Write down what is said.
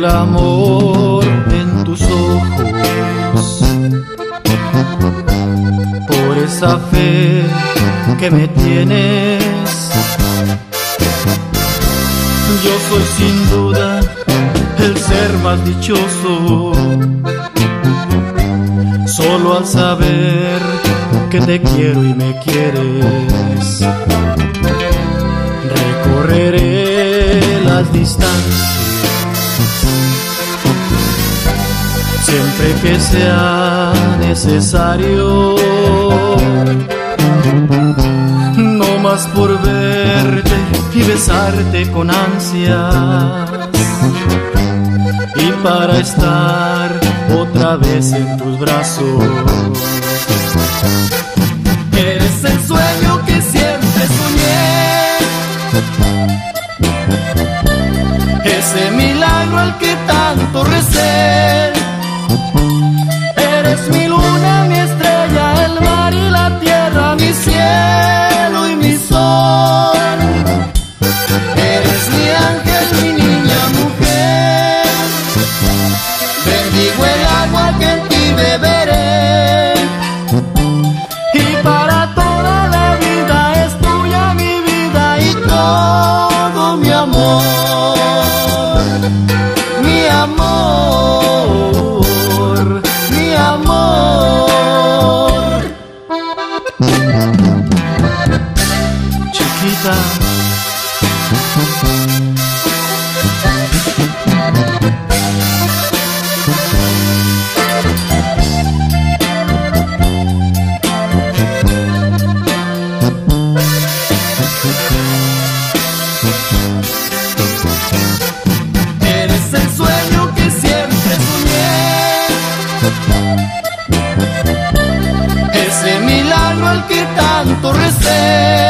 el amor en tus ojos, por esa fe que me tienes. Yo soy sin duda el ser más dichoso, solo al saber que te quiero y me quieres. Recorreré las distancias siempre que sea necesario, no más por verte y besarte con ansias, y para estar otra vez en tus brazos. Eres el sueño que siempre soñé, ese milagro al que tanto recé. Eres mi luna, mi estrella, el mar y la tierra, mi cielo y mi sol. Eres mi ángel, mi niña mujer, bendigo el agua que en ti beberé, y para toda la vida es tuya mi vida y todo mi amor, mi amor, mi amor. Chiquita, eres el sueño que siempre soñé, ese milagro al que tanto recé.